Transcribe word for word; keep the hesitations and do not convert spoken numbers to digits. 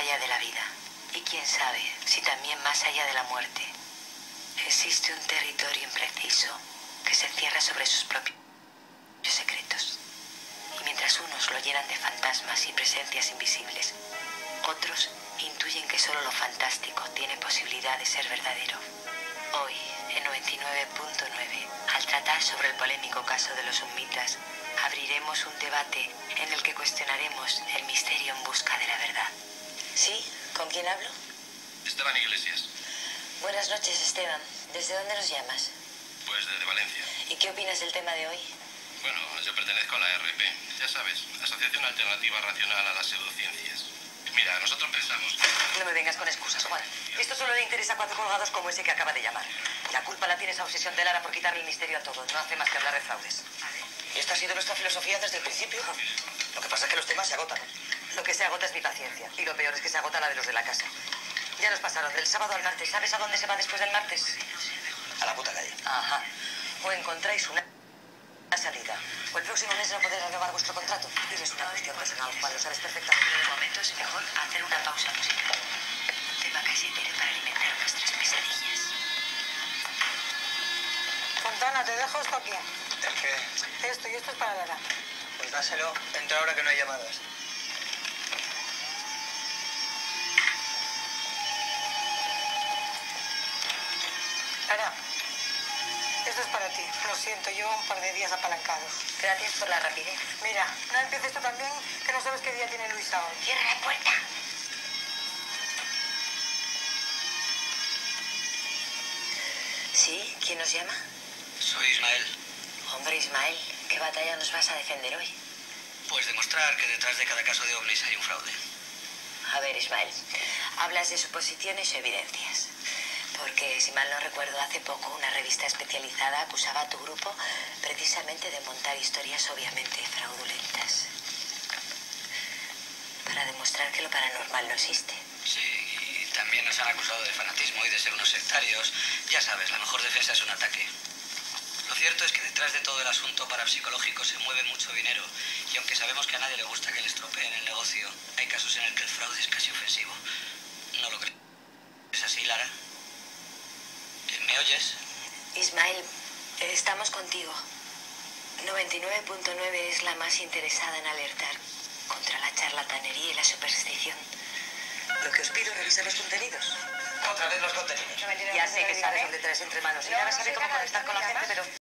allá de la vida. Y quién sabe si también más allá de la muerte existe un territorio impreciso que se cierra sobre sus propios secretos. Y mientras unos lo llenan de fantasmas y presencias invisibles, otros intuyen que solo lo fantástico tiene posibilidad de ser verdadero. Hoy, en noventa y nueve punto nueve, al tratar sobre el polémico caso de los summitas, abriremos un debate en el que cuestionaremos el misterio en busca de la verdad. ¿Sí? ¿Con quién hablo? Esteban Iglesias. Buenas noches, Esteban. ¿Desde dónde nos llamas? Pues desde Valencia. ¿Y qué opinas del tema de hoy? Bueno, yo pertenezco a la R P. Ya sabes, Asociación Alternativa Racional a las Pseudociencias. Mira, nosotros pensamos... No me vengas con excusas, Juan. Esto solo le interesa a cuatro colgados como ese que acaba de llamar. La culpa la tiene esa obsesión de Lara por quitarle el misterio a todo. No hace más que hablar de fraudes. Y esta ha sido nuestra filosofía desde el principio. Lo que pasa es que los temas se agotan. Lo que se agota es mi paciencia. Y lo peor es que se agota la de los de la casa. Ya nos pasaron del sábado al martes. ¿Sabes a dónde se va después del martes? A la puta calle. Ajá. O encontráis una salida. O el próximo mes no podéis renovar vuestro contrato. Y es una cuestión personal, Juan. Lo sabes perfectamente. Pero de momento es mejor hacer una pausa musical. Un tema casi entero para alimentar nuestras pesadillas. Fontana, te dejo esto aquí. ¿El qué? Esto y esto es para Lara. Pues dáselo. Entra ahora que no hay llamadas. Lara, esto es para ti. Lo siento, llevo un par de días apalancados. Gracias por la rapidez. Mira, no empieces tú también, que no sabes qué día tiene Luisa hoy. ¡Cierra la puerta! ¿Sí? ¿Quién nos llama? Soy Ismael. Hombre, Ismael, ¿qué batalla nos vas a defender hoy? Pues demostrar que detrás de cada caso de ovnis hay un fraude. A ver, Ismael, hablas de suposiciones o evidencias. Porque, si mal no recuerdo, hace poco una revista especializada acusaba a tu grupo precisamente de montar historias obviamente fraudulentas. Para demostrar que lo paranormal no existe. Sí, y también nos han acusado de fanatismo y de ser unos sectarios. Ya sabes, la mejor defensa es un ataque. Lo cierto es que detrás de todo el asunto parapsicológico se mueve mucho dinero. Y aunque sabemos que a nadie le gusta que le estropeen el negocio, hay casos en el que el fraude es casi ofensivo. ¿No lo crees? ¿Es así, Lara? ¿Me oyes? Ismael, estamos contigo. noventa y nueve punto nueve es la más interesada en alertar contra la charlatanería y la superstición. Lo que os pido es revisar los contenidos. Otra vez los contenidos. Ya sé que sabes dónde traes entre manos. Y Lara sabe cómo conectar con la gente, pero...